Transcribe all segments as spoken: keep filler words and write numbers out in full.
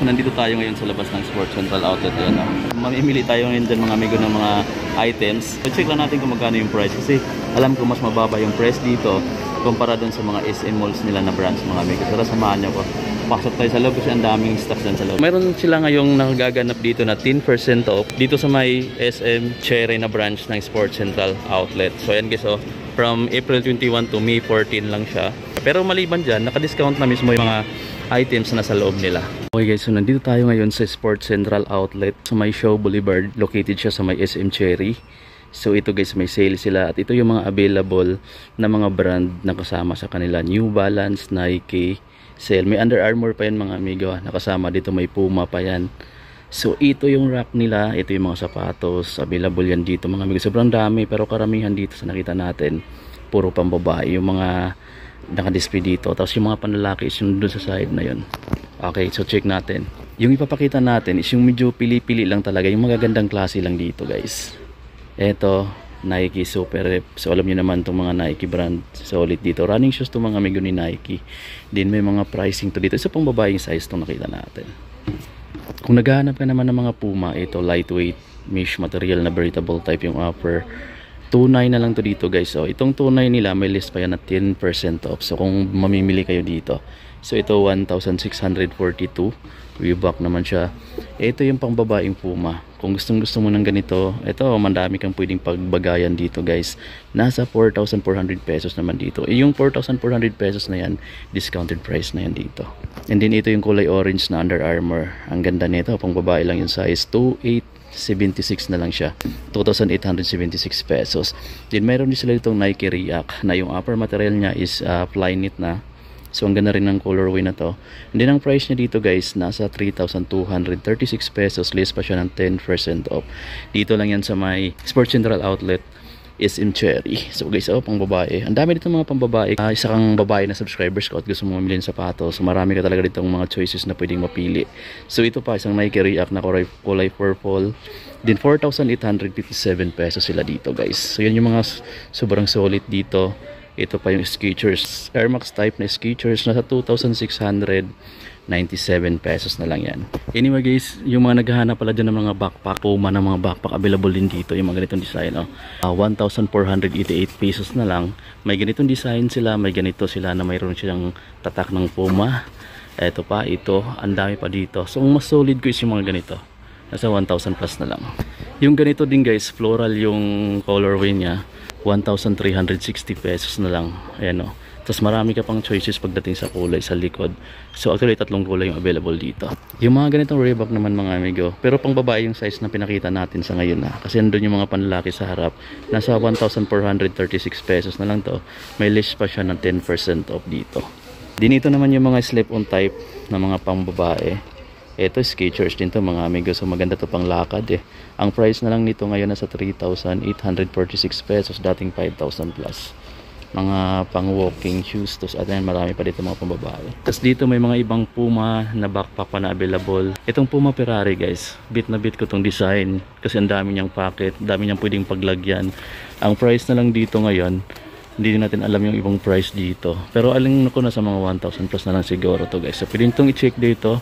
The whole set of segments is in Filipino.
so nandito tayo ngayon sa labas ng Sports Central Outlet. Ayan, oh. Mamimili tayo ngayon dyan mga amigo ng mga items. So check lang natin kung magkano yung price kasi alam ko mas mababa yung price dito kumpara dun sa mga S M malls nila na brands mga amigo. Tara, samahan niyo ko. Pasok tayo sa loob kasi ang daming stocks dyan sa loob. Meron sila ngayong nakagaganap dito na ten percent off dito sa may S M Cherry na branch ng Sports Central Outlet. So ayan guys, oh, from April twenty-one to May fourteen lang siya. Pero maliban dyan, naka-discount na mismo yung mga items na nasa loob nila. Okay guys, so nandito tayo ngayon sa Sports Central Outlet sa may Shaw Boulevard. Located siya sa may S M Cherry. So ito guys, may sale sila at ito yung mga available na mga brand na kasama sa kanila. New Balance, Nike, sale. May Under Armour pa yan mga amigo. Nakasama dito, may Puma pa yan. So ito yung rack nila. Ito yung mga sapatos. Available yan dito mga amigo. Sobrang dami pero karamihan dito sa nakita natin puro pambabae. Yung mga naka-display dito. Tapos yung mga panlalaki is yung dun sa side na yun. Okay, so check natin. Yung ipapakita natin is yung medyo pili-pili lang talaga. Yung magagandang klase lang dito guys. Eto, Nike Super Rep. So alam niyo naman itong mga Nike brand. Solid dito. Running shoes itong mga amigo ni Nike. Din may mga pricing to dito. Isa pang babaeng size itong nakita natin. Kung naghahanap ka naman ng mga Puma, ito lightweight mesh material na breathable type yung upper. two nine na lang to dito guys. So itong two nine nila may list pa yan na ten percent off. So kung mamimili kayo dito, so ito one thousand six hundred forty-two. Reebok naman siya. Ito yung pang babaeng Puma. Kung gustong gusto mo ng ganito, ito mandami kang pwedeng pagbagayan dito guys. Nasa four thousand four hundred pesos naman dito. E yung four thousand four hundred pesos na yan, discounted price na yan dito. And then ito yung kulay orange na Under Armour. Ang ganda nito, pang babae lang yung size. two eight seventy-six na lang siya, two thousand eight hundred seventy-six pesos. Then meron din sila itong Nike React na yung upper material niya is uh, Flyknit na. So ang ganda rin ng colorway na to. And then ang price niya dito guys, nasa three thousand two hundred thirty-six pesos. List pa siya ng ten percent off. Dito lang yan sa may Sports Central Outlet, S M Cherry. So guys, oh, pang babae. Ang dami dito mga pang babae. Uh, isa kang babae na subscribers ko at gusto mo mamili ng sapatos. So marami ka talaga dito mga choices na pwedeng mapili. So ito pa, isang Nike React na kulay, kulay purple. Then four thousand eight hundred fifty-seven pesos sila dito guys. So yan yung mga sobrang solid dito. Ito pa yung Skechers. Air Max type na Skechers. Nasa two thousand six hundred ninety-seven pesos na lang yan. Anyway guys, yung mga naghahanap pala dyan ng mga backpack, Puma ng mga backpack, available din dito yung mga ganitong design. Oh. Uh, one thousand four hundred eighty-eight pesos na lang. May ganitong design sila, may ganito sila na mayroon silang tatak ng Puma. Ito pa, ito, ang dami pa dito. So ang mas solid ko is yung mga ganito. Nasa one thousand plus na lang. Yung ganito din guys, floral yung colorway niya. one thousand three hundred sixty pesos na lang. Ayan o. Tapos marami ka pang choices pagdating sa kulay sa likod. So actually tatlong kulay yung available dito. Yung mga ganitong Reebok naman mga amigo. Pero pang babae yung size na pinakita natin sa ngayon na. Kasi nandun yung mga panlalaki sa harap. Nasa one thousand four hundred thirty-six pesos na lang to. May list pa siya ng ten percent off dito. Dinito naman yung mga slip-on type na mga pang babae. Ito Skechers din to mga amigo. So maganda to pang lakad eh. Ang price na lang nito ngayon nasa three thousand eight hundred forty-six pesos. Dating five thousand plus. Mga pang walking shoes. Tapos at yan, marami pa dito mga pang babae. Tapos dito may mga ibang Puma na backpack pa na available. Itong Puma Ferrari guys. Bit na bit ko tong design. Kasi ang dami niyang pocket. Dami niyang pwedeng paglagyan. Ang price na lang dito ngayon, hindi natin alam yung ibang price dito. Pero aling ko na sa mga one thousand plus na lang siguro to guys. So pwede itong i-check dito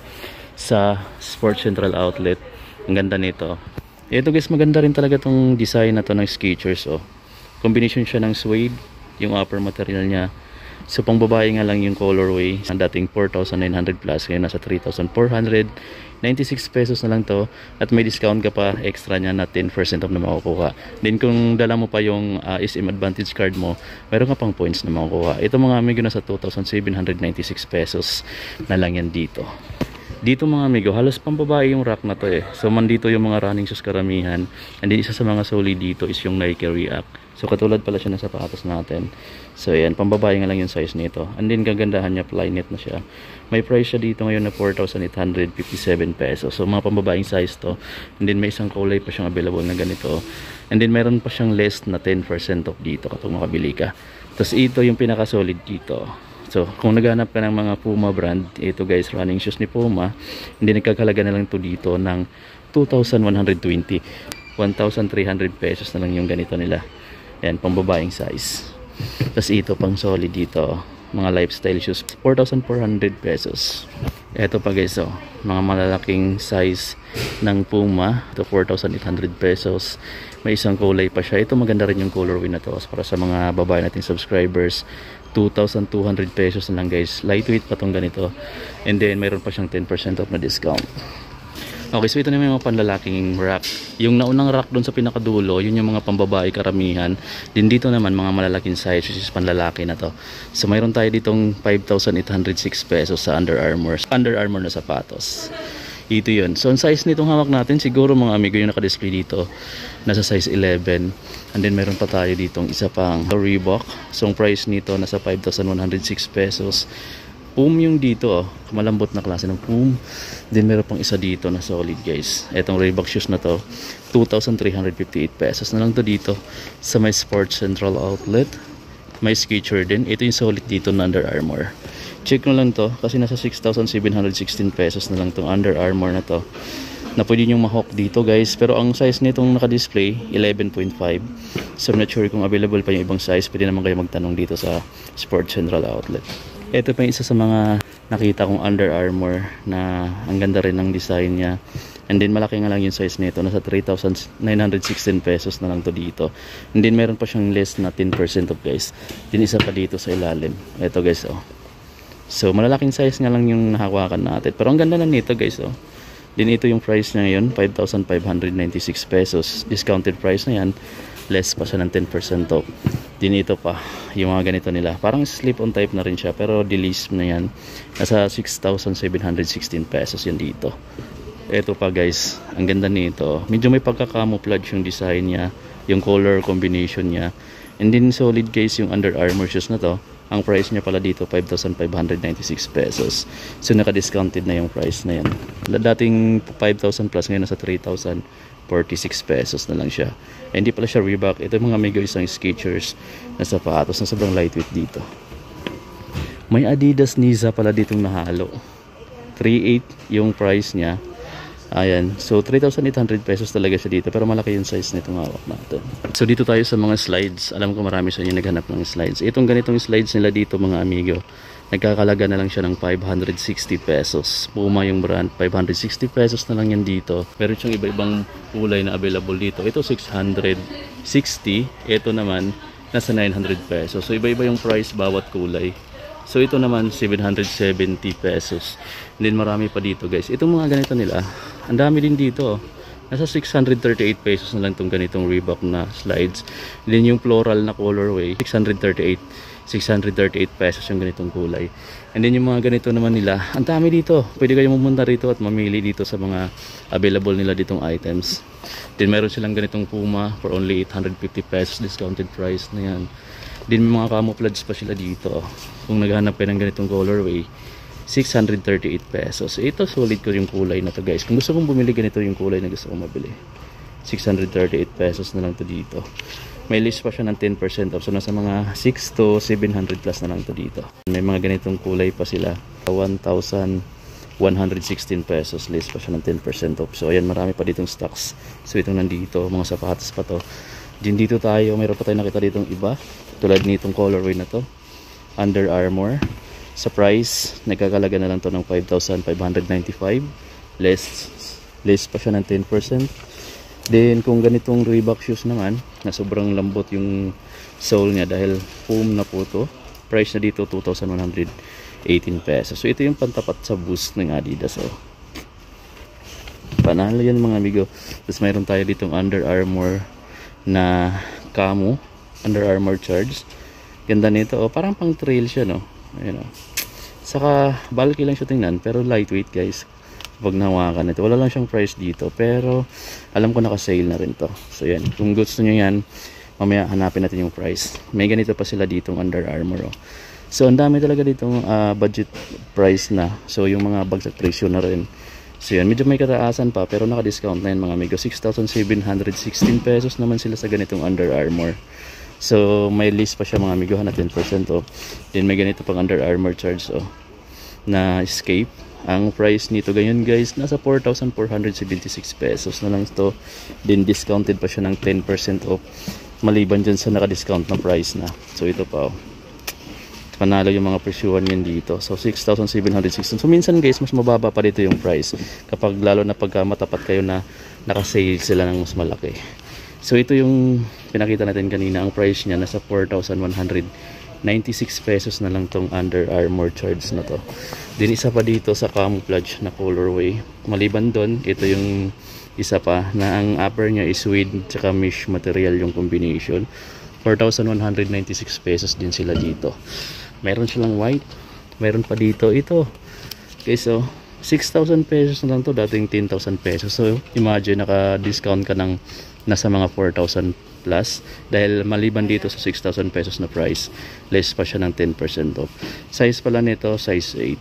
sa Sports Central Outlet. Ang ganda nito. Ito guys, maganda rin talaga tong design na to ng Skechers. Oh. Combination siya ng suede, yung upper material niya. So pang babae nga lang yung colorway. Ang dating four thousand nine hundred plus, ngayon nasa three thousand four hundred ninety-six pesos na lang to. At may discount ka pa extra niya na ten percent off na makukuha. Then kung dala mo pa yung uh, S M Advantage card mo, mayroon ka pang points na makukuha. Ito mga amigo nasa two thousand seven hundred ninety-six pesos na lang yan dito. Dito mga amigo, halos pambabae yung rack na to eh. So man dito yung mga running shoes karamihan. And then isa sa mga solid dito is yung Nike React. So katulad pala siya ng sapatos natin. So ayan, pambabae nga lang yung size nito. And then kagandahan niya, Flyknit na siya. May price siya dito ngayon na four thousand eight hundred fifty-seven pesos. So mga pambabaeng size to. And then may isang kulay pa siyang available na ganito. And then meron pa siyang less na ten percent off dito kapag makabili ka. Tapos ito yung pinaka solid dito. So, kung naghanap ka ng mga Puma brand, ito guys, running shoes ni Puma, hindi nagkakalaga na lang to dito ng two thousand one hundred twenty. one thousand three hundred pesos na lang yung ganito nila. Ayan, pang babaeng size. Tapos ito pang solid dito. mga lifestyle shoes, four thousand four hundred pesos. Eto pa guys, oh, mga malalaking size ng Puma, ito four thousand eight hundred pesos. May isang kulay pa siya. Ito maganda rin yung colorway na to para sa mga babae nating subscribers. Two thousand two hundred pesos na lang guys. Lightweight pa tong ganito. And then mayroon pa siyang ten percent off na discount. Okay, so ito na yung mga panlalaking rack. Yung naunang rack doon sa pinakadulo, yun yung mga pambabae karamihan. Din dito naman mga malalaking size, which is panlalaki na to. So mayroon tayo ditong five thousand eight hundred six pesos sa Under Armour. Under Armour na sapatos. Ito yun. So ang size nitong hawak natin, siguro mga amigo yung naka-display dito, nasa size eleven. And then meron pa tayo ditong isa pang Reebok. So ang price nito nasa five thousand one hundred six pesos. Poom yung dito, oh, malambot na klase ng Poom. Then meron pang isa dito na solid guys. Etong Reebok shoes na to, two thousand three hundred fifty-eight pesos na lang to dito sa may Sports Central Outlet. May Skechers din. Ito yung solid dito na Under Armour. Check nyo lang to kasi nasa six thousand seven hundred sixteen pesos na lang tong Under Armour na to, na pwede nyo ma-hawk dito guys. Pero ang size nitong naka-display eleven point five. So I'm not sure kung available pa yung ibang size. Pwede naman kayo magtanong dito sa Sports Central Outlet. Ito pa yung isa sa mga nakita kong Under Armour na ang ganda rin ng design niya. And then malaki nga lang yung size nito, nasa three thousand nine hundred sixteen pesos na lang to dito. And then meron pa siyang less na ten percent off guys. Din isa pa dito sa ilalim. Ito guys, oh. So malalaking size nga lang yung nahawakan natin. Pero ang ganda na nito guys, oh. Din ito yung price niya ngayon, five thousand five hundred ninety-six pesos. Discounted price na yan. Less pa siya ng ten percent off. Din ito pa yung mga ganito nila, parang slip on type na rin siya pero release na yan, nasa six thousand seven hundred sixteen pesos yan dito. Ito pa guys, ang ganda nito, medyo may pagka-camouflage yung design niya, yung color combination niya. And then solid guys yung Under Armour shoes na to. Ang price niya pala dito five thousand five hundred ninety-six pesos. So naka-discounted na yung price na yan. Dating five thousand plus, ngayon nasa three thousand forty-six pesos na lang siya. Eh, hindi pala siya Reebok. Ito yung mga mega isang Skechers na sapatos na sobrang lightweight dito. May Adidas Niza pala ditong nahalo. three eight yung price niya. Ayan. So three thousand eight hundred pesos talaga siya dito. Pero malaki yung size nitong hawak natin. So dito tayo sa mga slides. Alam ko marami sa inyo naghanap ng slides. Itong ganitong slides nila dito mga amigo, nagkakalaga na lang siya ng five hundred sixty pesos. Puma yung brand, five hundred sixty pesos na lang yan dito. Pero yung iba-ibang kulay na available dito. Ito six hundred sixty. Ito naman nasa nine hundred pesos. So iba-iba yung price bawat kulay. So ito naman seven hundred seventy pesos. And then marami pa dito guys. Itong mga ganito nila, ang dami din dito. Nasa six hundred thirty-eight pesos na lang itong ganitong Reebok na slides. And then yung floral na colorway, six hundred thirty-eight pesos yung ganitong kulay. And then yung mga ganito naman nila, ang dami dito. Pwede kayo pumunta rito at mamili dito sa mga available nila ditong items. Then meron silang ganitong Puma for only eight hundred fifty pesos, discounted price na yan. Then may mga camouflage pa sila dito. Kung naghahanap kayo ng ganitong colorway, six hundred thirty-eight pesos. Ito solid ko yung kulay na to guys. Kung gusto kong bumili, ganito yung kulay na gusto kong mabili. six hundred thirty-eight pesos na lang to dito. May list pa siya ng ten percent off. So nasa mga six to seven hundred plus na lang to dito. May mga ganitong kulay pa sila. one thousand one hundred sixteen pesos. List pa siya ng ten percent off. So ayan, marami pa ditong stocks. So itong nandito, mga sapatos pa to. Din dito tayo, mayroon pa tayo nakita ditong iba. Tulad nitong colorway na to, Under Armour. Sa price, nagkakalaga na lang to ng five thousand five hundred ninety-five. Less, less pa siya ng ten percent. Then kung ganitong Reebok shoes naman, na sobrang lambot yung sole niya dahil foam na po to, price na dito two thousand one hundred eighteen pesos. So ito yung pantapat sa boost ng Adidas. So panalo yan mga amigo. Tapos mayroon tayo ditong Under Armour na camo, Under Armour Charge. Ganda nito, oh, parang pang trail siya, no? Ayun, oh. Saka bulky lang siya tingnan, pero lightweight guys. Pag nahawakan ito, wala lang siyang price dito, pero alam ko naka-sale na rin to. So yan, kung gusto nyo yan, mamaya hanapin natin yung price. May ganito pa sila ditong Under Armour, oh. So ang dami talaga ditong uh, budget price na. So yung mga bagsak presyo na rin. So yan, medyo may kataasan pa, pero naka-discount na yan mga amigo. six thousand seven hundred sixteen pesos naman sila sa ganitong Under Armour. So may list pa siya mga amigo, na ten percent off. Then may ganito pang Under Armour Charge, oh, na Escape. Ang price nito ganyan guys, nasa four thousand four hundred seventy-six pesos na lang ito. Then discounted pa siya ng ten percent off, maliban dyan sa naka-discount na price na. So ito pa, oh, panalo yung mga presyuhan yun dito. So six thousand seven hundred sixteen. So minsan guys, mas mababa pa dito yung price kapag lalo na pagka matapat kayo na naka-sale sila ng mas malaki. So ito yung pinakita natin kanina, ang price niya nasa four thousand one hundred ninety-six pesos na lang tong Under Armour charge na to. Din isa pa dito sa camouflage na colorway. Maliban doon, ito yung isa pa na ang upper niya is suede tsaka mesh material yung combination. four thousand one hundred ninety-six pesos din sila dito. Meron silang white. Meron pa dito ito. Okay, so six thousand pesos na lang to, dating ten thousand pesos. So imagine naka-discount ka ng nasa mga four thousand plus dahil maliban dito sa six thousand pesos na price, less pa siya ng ten percent off. Size pala nito, size eight.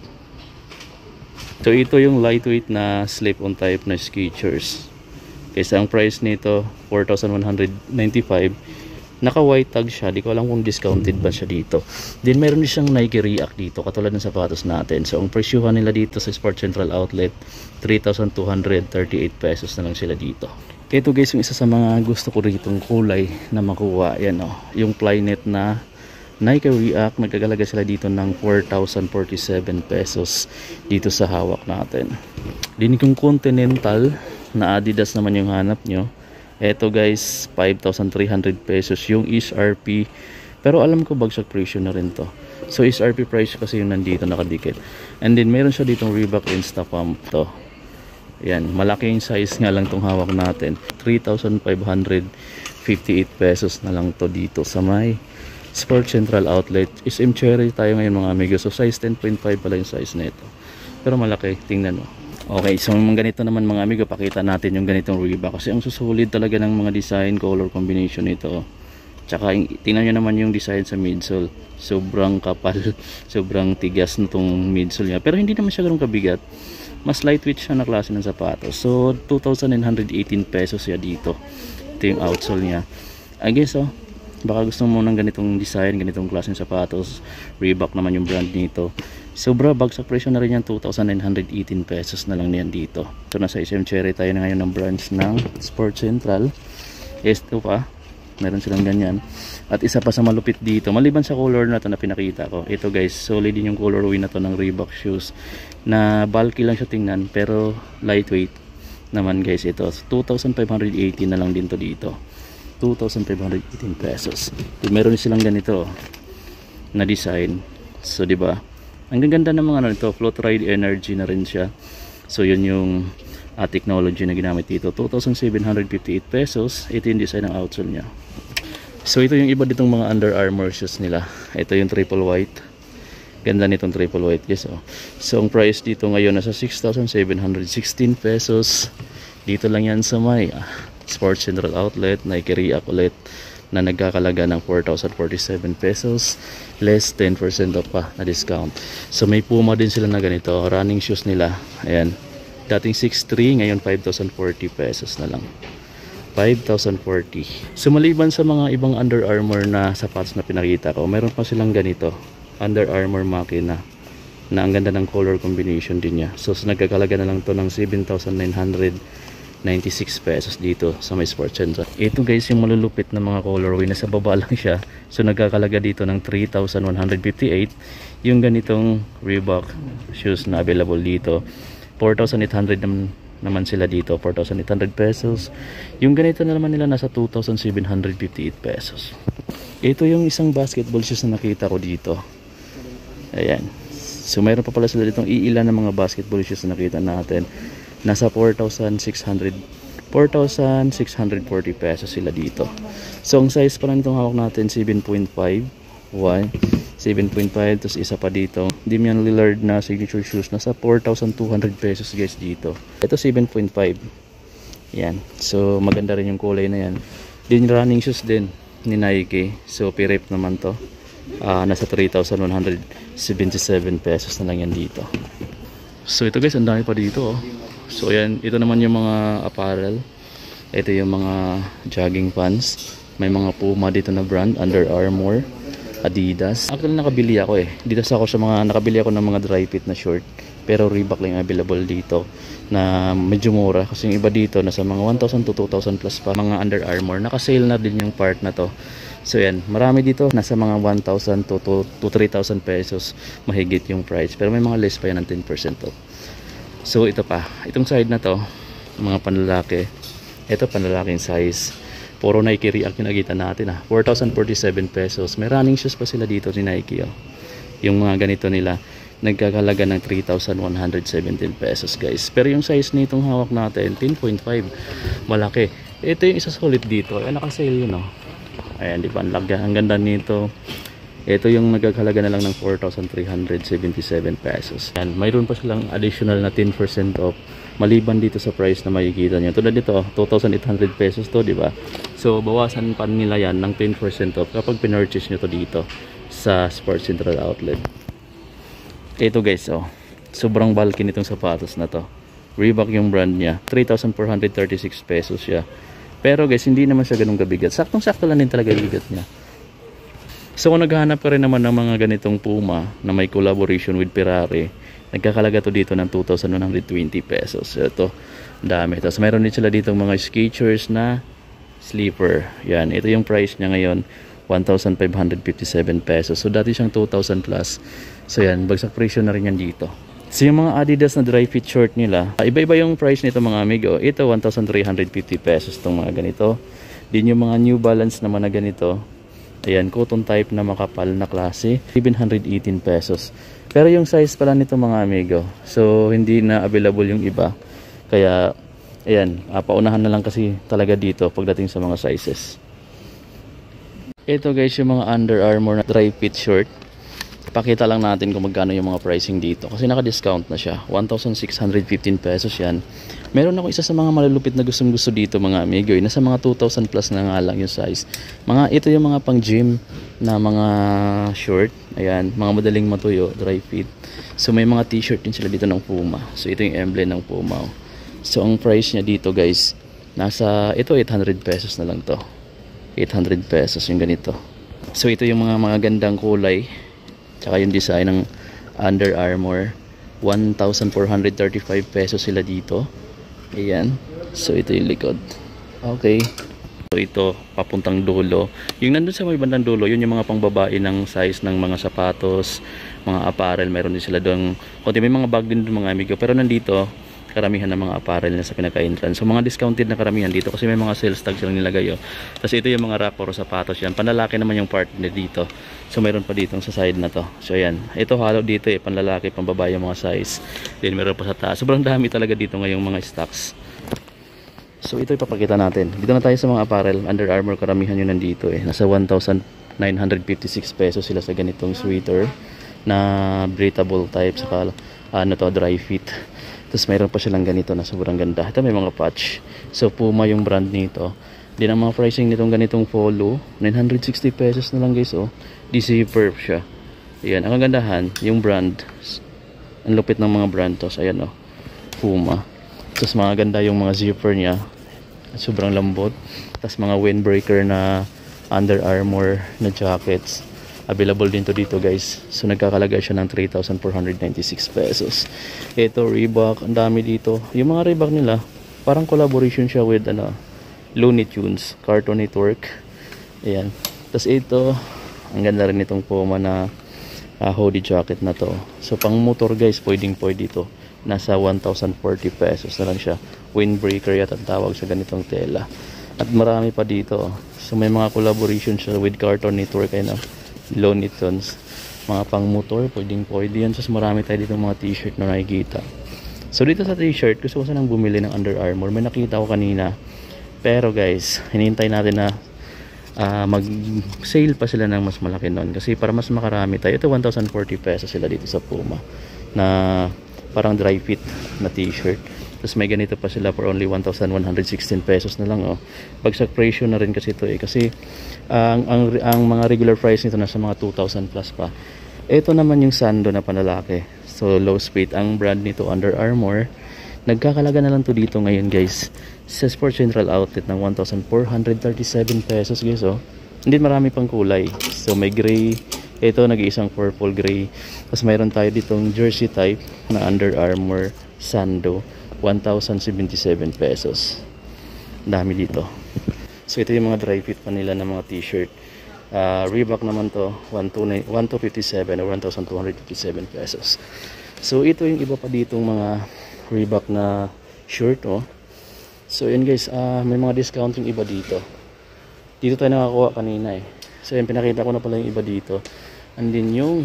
So ito yung lightweight na slip-on type na Skechers. Kasi ang price nito four thousand one hundred ninety-five. Naka white tag siya, di ko alam kung discounted ba siya dito. Then meron din siyang Nike React dito katulad ng sapatos natin. So ang presyuhan nila dito sa Sport Central Outlet, three thousand two hundred thirty-eight pesos na lang sila dito. Ito guys, yung isa sa mga gusto ko ritong kulay na makuha, yan o, yung Flyknit na Nike React. Nagkagalaga sila dito ng four thousand forty-seven pesos dito sa hawak natin. Din yung Continental na Adidas naman yung hanap nyo. Ito guys, five thousand three hundred pesos yung S R P. Pero alam ko bagsak presyo na rin to. So S R P price kasi yung nandito nakadikit. And then meron siya ditong Reebok Insta Pump to. Yan, malaking size nga lang tong hawak natin. three thousand five hundred fifty-eight pesos na lang to dito sa may Sport Central Outlet. S M Cherry tayo ngayon mga amigo. So size ten point five pala yung size nito. Pero malaki, tingnan mo. Okay, so mga ganito naman mga amigo, pakita natin yung ganitong Reebok kasi ang susulit talaga ng mga design, color combination nito. Tsaka tingnan nyo naman yung design sa midsole. Sobrang kapal, sobrang tigas na tong midsole niya. Pero hindi naman siya ganun kabigat. Mas lightweight siya na klase ng sapatos. So two thousand nine hundred eighteen pesos siya dito. Ito yung outsole niya. I guess oh, baka gusto mo ng ganitong design, ganitong klase ng sapatos. Reebok naman yung brand nito. Sobra bagsak presyo na rin yan, two thousand nine hundred eighteen pesos na lang niyan dito. So nasa S M Cherry tayo na ngayon ng branch ng Sport Central. Ito pa, meron silang ganyan. At isa pa sa malupit dito, maliban sa color na to na pinakita ko, ito guys, solid din yung colorway na to ng Reebok shoes na bulky lang siya tingnan pero lightweight naman guys. Ito two thousand five hundred eighteen na lang din to dito, two thousand five hundred eighteen pesos. So, meron silang ganito na design. So di ba, ang ganda ng mga ano nito, Float Ride Energy na rin siya. So yun yung uh, technology na ginamit dito, two thousand seven hundred fifty-eight pesos. Ito yung design ng outsole nya. So ito yung iba ditong mga Under Armour shoes nila. Ito yung triple white. Ganda nitong triple white guys. Oh. So ang price dito ngayon nasa six thousand seven hundred sixteen pesos. Dito lang yan sa may ah, Sports Central Outlet, Nike React ulit, na nagkakalaga ng four thousand forty-seven pesos, less ten percent off pa na discount. So may Puma din sila na ganito, running shoes nila. Ayan, dating six three, ngayon five thousand forty pesos na lang, five thousand forty. So maliban sa mga ibang Under Armour na sapatos na pinakita ko, meron pa silang ganito, Under Armour makina na ang ganda ng color combination din niya. So, so nagkakalaga na lang to ng seven thousand nine hundred ninety-six pesos dito sa may Sport Central. Ito guys yung malulupit na mga colorway, nasa baba lang siya. So nagkakalaga dito ng three thousand one hundred fifty-eight. Yung ganitong Reebok shoes na available dito, four thousand eight hundred naman sila dito, four thousand eight hundred pesos. Yung ganito na naman nila nasa two thousand seven hundred fifty-eight pesos. Ito yung isang basketball shoes na nakita ko dito. Ayan. So mayroon pa pala sila ditong iilan ng mga basketball shoes na nakita natin. Nasa four thousand six hundred forty pesos sila dito. So ang size pa lang itong hawak natin seven point five. One, seven point five. Tapos isa pa dito, Damian Lillard na signature shoes, nasa four thousand two hundred pesos guys dito. Ito seven point five. Yan. So maganda rin yung kulay na yan. Din running shoes din ni Nike. So pirip naman to. Uh, nasa three thousand one hundred seventy-seven pesos na lang yan dito. So ito guys, ang dami pa dito oh. So yan, ito naman yung mga apparel. Ito yung mga jogging pants. May mga Puma dito na brand, Under Armour, Adidas. Actually nakabili ako eh. Dito sa ako sa mga nakabili ako ng mga dry fit na short. Pero Reebok lang available dito na medyo mura. Kasi yung iba dito nasa mga one thousand to two thousand plus pa. Mga Under Armour. Naka-sale na din yung part na to. So yan, marami dito, nasa mga one thousand to, to, to three thousand pesos mahigit yung price. Pero may mga less pa yan ng ten percent off. So ito pa, itong side na to, mga panlalaki. Ito panlalaking size. Puro Nike React yung nakita natin ah. four thousand forty-seven pesos. May running shoes pa sila dito ni Nike oh. Yung mga ganito nila, nagkakalaga ng three thousand one hundred seventeen pesos guys. Pero yung size nitong hawak natin, ten point five. Malaki. Ito yung isa solid dito. Ayan, naka-sale yun oh. Ayan, di ba? Ang lagyan. Ang ganda nito. Ito yung nagkakalaga na lang ng four thousand three hundred seventy-seven pesos. Ayan, mayroon pa silang additional na ten percent off. Maliban dito sa price na makikita nyo. Tulad dito, two thousand eight hundred pesos to, di ba? So, bawasan pa nila yan ng ten percent off kapag pinurchase nyo to dito sa Sports Central Outlet. Ito guys, oh. Sobrang bulky nitong sapatos na to. Reebok yung brand niya. three thousand four hundred thirty-six pesos siya. Pero guys, hindi naman siya ganun kabigat. Saktong-sakto lang din talaga yung bigat niya. So kung naghahanap ka rin naman ng mga ganitong Puma na may collaboration with Ferrari, nagkakalaga to dito ng two thousand one hundred twenty pesos. So ito, dami. Tapos mayroon din sila dito mga Skechers na sleeper. Yan, ito yung price niya ngayon, one thousand five hundred fifty-seven pesos. So dati siyang two thousand plus. So yan, bagsak presyo na rin yan dito. So yung mga Adidas na dry fit short nila, iba-iba yung price nito mga amigo. Ito one thousand three hundred fifty pesos tong mga ganito. Din yung mga New Balance naman na ganito. Ayan, cotton type na makapal na klase, seven hundred eighteen pesos. Pero yung size pala nito mga amigo, so hindi na available yung iba. Kaya ayan, uh, paunahan na lang kasi talaga dito pagdating sa mga sizes. Ito guys yung mga Under Armour na dry fit short. Pakita lang natin kung magkano yung mga pricing dito kasi naka-discount na siya. one thousand six hundred fifteen pesos yan. Meron ako isa sa mga malulupit na gustong gusto dito mga amigo. Nasa mga two thousand plus na nga lang yung size. Mga ito yung mga pang gym na mga short. Ayan, mga madaling matuyo, dry fit. So may mga t-shirt din sila dito ng Puma. So ito yung emblem ng Puma. So ang price niya dito guys, nasa ito eight hundred pesos na lang to. eight hundred pesos yung ganito. So ito yung mga mga gandang kulay. Tsaka yung design ng Under Armour, one thousand four hundred thirty-five pesos sila dito. Ayan. So ito yung likod. Okay. So ito papuntang dulo. Yung nandun sa may bandang dulo, yun yung mga pangbabae ng size ng mga sapatos, mga apparel. Meron din sila doon. Kunti may mga bag din doon mga amigo. Pero nandito karamihan ng mga apparel na sa pinaka-entrance. So mga discounted na karamihan dito kasi may mga sales tag silang nilagay. Oh. Tapos ito yung mga rapper sapatos yan. Panlalaki naman yung part na dito. So mayroon pa dito sa side na to. So ayan. Ito halo dito eh. Panlalaki, pambabae yung mga size. Then meron pa sa taas. Sobrang dami talaga dito ngayong mga stocks. So ito ipapakita natin. Dito na tayo sa mga apparel. Under Armour karamihan yun nandito eh. Nasa one thousand nine hundred fifty-six pesos sila sa ganitong sweater na breathable type. Saka ano to, dry fit. Tapos mayroon pa silang ganito na sobrang ganda. Ito may mga patch. So Puma yung brand nito. Din ang mga pricing nitong ganitong polo, nine hundred sixty pesos na lang guys oh. D C Perf siya. Ayan, ang kagandahan, yung brand. Ang lupit ng mga brand to. So, ayan oh. Puma. Tapos mga ganda yung mga zipper niya. Sobrang lambot. Tapos mga windbreaker na Under Armour na jackets. Available din to dito guys. So nagkakalaga siya ng three thousand four hundred ninety-six pesos. Ito Reebok, ang dami dito. Yung mga Reebok nila, parang collaboration siya with ano, Looney Tunes, Cartoon Network. Ayan. Tapos ito, ang ganda rin itong Puma na uh, hoodie jacket na to. So pang motor guys, pwedeng pwede dito. Nasa one thousand forty pesos na lang siya. Windbreaker yata ang tawag sa ganitong tela. At marami pa dito. So may mga collaboration siya with Cartoon Network ay na Looney Tunes, mga pang motor, pwedeng pwede yan. So marami tayo dito mga t-shirt na nakikita. So dito sa t-shirt, gusto ko sanang bumili ng Under Armour. May nakita ko kanina. Pero guys, hinihintay natin na uh, mag-sale pa sila ng mas malaki nun. Kasi para mas makarami tayo, ito one thousand forty pesos sila dito sa Puma. Na parang dry fit na t-shirt. Tapos may ganito pa sila for only one thousand one hundred sixteen pesos na lang oh. Bagsak presyo na rin kasi ito eh. Kasi ang, ang, ang mga regular price nito nasa mga two thousand plus pa. Ito naman yung Sando na panlalaki. So low speed. Ang brand nito Under Armour. Nagkakalaga na lang to dito ngayon guys. Sa Sports Central Outlet ng one thousand four hundred thirty-seven pesos guys oh. Hindi marami pang kulay. So may gray. Ito nag-iisang purple gray. Tapos mayroon tayo ditong jersey type na Under Armour Sando. one thousand seventy-seven pesos. Dami dito. So ito yung mga dry fit pa nila ng mga t-shirt Uh, Reebok naman to, one thousand two hundred fifty-seven or one thousand two hundred fifty-seven pesos. So ito yung iba pa ditong mga Reebok na shirt, oh. So yun guys, uh, may mga discount yung iba dito. Dito tayo nakakuha kanina eh. So yun, pinakita ko na pala yung iba dito. And then yung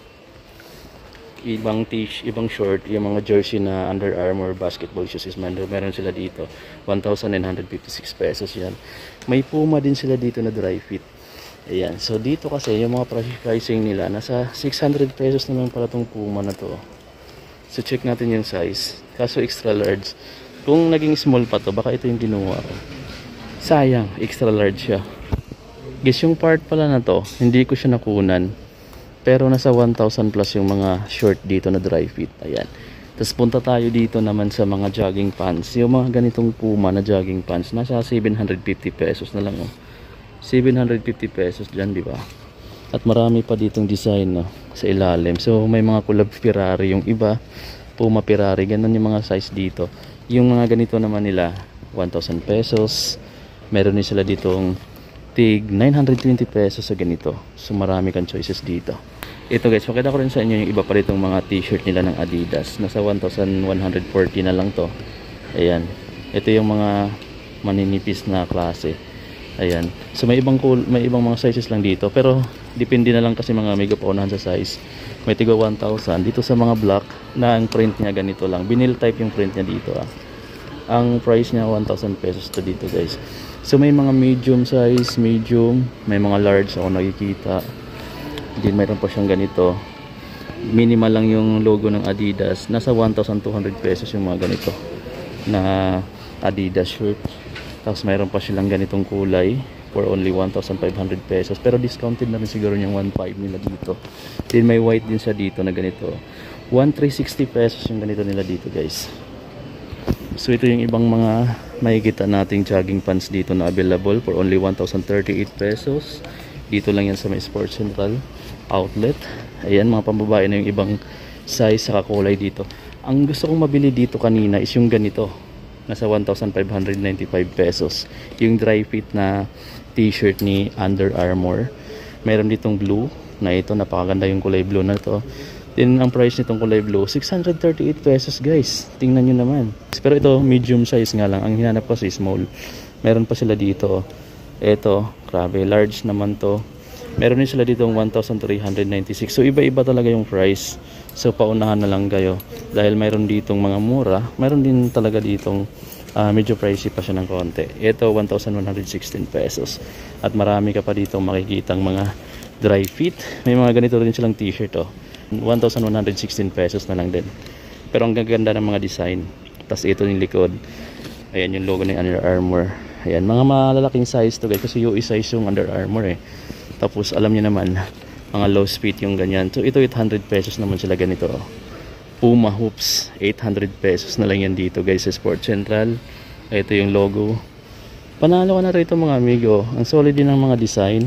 ibang t-shirt, ibang short, yung mga jersey na Under Armour basketball shoes is meron, meron sila dito. one thousand nine hundred fifty-six pesos yan. May Puma din sila dito na dry fit. Ayan. So dito kasi yung mga pricing nila nasa six hundred pesos na lang pala tong Puma na to. So check natin yung size. Kaso extra large. Kung naging small pa to, baka ito yung kinuha ko. Sayang, extra large siya. Guys, yung part pala na to, hindi ko siya nakunan. Pero nasa one thousand plus yung mga short dito na dry fit. Ayan. Tapos punta tayo dito naman sa mga jogging pants. Yung mga ganitong Puma na jogging pants, nasa seven hundred fifty pesos na lang, oh. seven hundred fifty pesos dyan, di ba? At marami pa ditong design, no, sa ilalim. So may mga collab Ferrari yung iba, Puma Ferrari, ganun yung mga size dito. Yung mga ganito naman nila one thousand pesos. Meron din sila ditong tig nine hundred twenty pesos sa ganito. So marami kang choices dito. Ito guys, makita ko rin sa inyo yung iba pa ditong mga t-shirt nila ng Adidas. Nasa one thousand one hundred forty na lang to. Ayan. Ito yung mga maninipis na klase. Ayan. So may ibang cool, may ibang mga sizes lang dito, pero depende na lang kasi mga amigo paunahan sa size. May tigo one thousand dito sa mga black na ang print niya ganito lang. Vinyl type yung print niya dito, ah. Ang price niya one thousand pesos to dito, guys. So may mga medium size, medium, may mga large ako nakikita. Din mayroon pa siyang ganito. Minimal lang yung logo ng Adidas. Nasa one thousand two hundred pesos yung mga ganito na Adidas shirt. Tapos mayroon pa silang ganitong kulay for only one thousand five hundred pesos. Pero discounted na rin siguro yung one thousand five nila dito. Then may white din siya dito na ganito. one thousand three hundred sixty pesos yung ganito nila dito, guys. So ito yung ibang mga makikita nating jogging pants dito na available for only one thousand thirty-eight pesos. Dito lang yan sa may Sports Central outlet. Ayan, mga pambabae na yung ibang size sa kulay dito. Ang gusto kong mabili dito kanina is yung ganito. Nasa one thousand five hundred ninety-five pesos. Yung dry fit na t-shirt ni Under Armour. Meron ditong blue na ito. Napakaganda yung kulay blue na to. Then ang price nitong kulay blue, six hundred thirty-eight pesos, guys. Tingnan nyo naman. Pero ito, medium size nga lang. Ang hinanap ko si small. Meron pa sila dito. Ito, grabe, large naman to. Meron din sila dito one thousand three hundred ninety-six. So iba-iba talaga yung price. So paunahan na lang kayo. Dahil mayroon ditong mga mura, mayroon din talaga ditong uh, medyo pricey pa siya ng konti. Ito one thousand one hundred sixteen pesos. At marami ka pa ditong makikitang mga dry fit. May mga ganito rin silang t-shirt, oh. one thousand one hundred sixteen pesos na lang din. Pero ang gaganda ng mga design. Tapos ito yung likod. Ayan yung logo ng Under Armour. Ayan, mga malalaking size to, guys. Kasi U E size yung Under Armour, eh. Tapos alam niyo naman, mga low speed yung ganyan. So ito eight hundred pesos naman sila ganito, oh. Puma hoops, eight hundred pesos na lang yan dito, guys, sa Sports Central. Ito yung logo. Panalo ka na rito, mga amigo. Ang solid din ng mga design.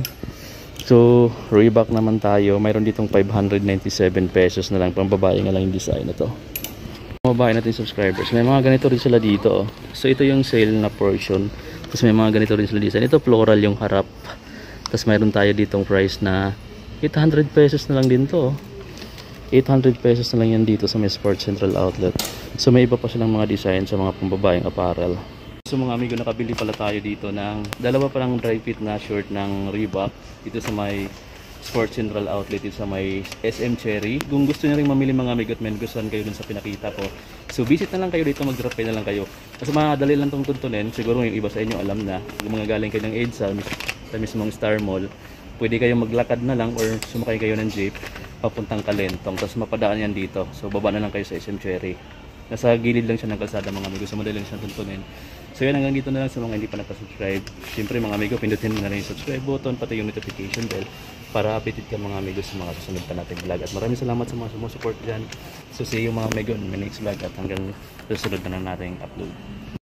So Reebok naman tayo. Mayroon ditong five hundred ninety-seven pesos na lang. Pambabae nga lang yung design na to. Pambabae natin subscribers. May mga ganito rin sila dito, oh. So ito yung sale na portion. Tapos may mga ganito rin sila design. Ito floral yung harap. Tapos mayroon tayo ditong price na eight hundred pesos na lang din to, oh. eight hundred pesos na lang yan dito sa may Sports Central outlet. So may iba pa silang mga design sa mga pambabaeng apparel. So mga amigo, nakabili pala tayo dito ng dalawa pa lang dry fit na short ng Reebok dito sa may Sports Central outlet dito sa may S M Cherry. Kung gusto niyo ring mamili, mga amigo, at may gustuhan kayo dun sa pinakita ko, so visit na lang kayo dito, mag-drop by na lang kayo. Kasi madali lang tong tuntunin. Siguro yung iba sa inyo alam na, yung mga galing kayo ng EDSA sa mismong Star Mall, pwede kayong maglakad na lang or sumakay kayo ng jeep papuntang Kalentong, tapos mapadaan yan dito. So baba na lang kayo sa S M Cherry. Nasa gilid lang siya ng kalsada, mga amigo, so madali lang siya tuntunin. So yan, hanggang dito na lang sa mga hindi pa nakasubscribe. Siyempre mga amigo, pindutin na rin yung subscribe button, pati yung notification bell para updated ka, mga amigo, sa mga susunod pa natin vlog. At maraming salamat sa mga sumusupport dyan. So see you, mga amigo, in my next vlog, at hanggang susunod na lang natin upload.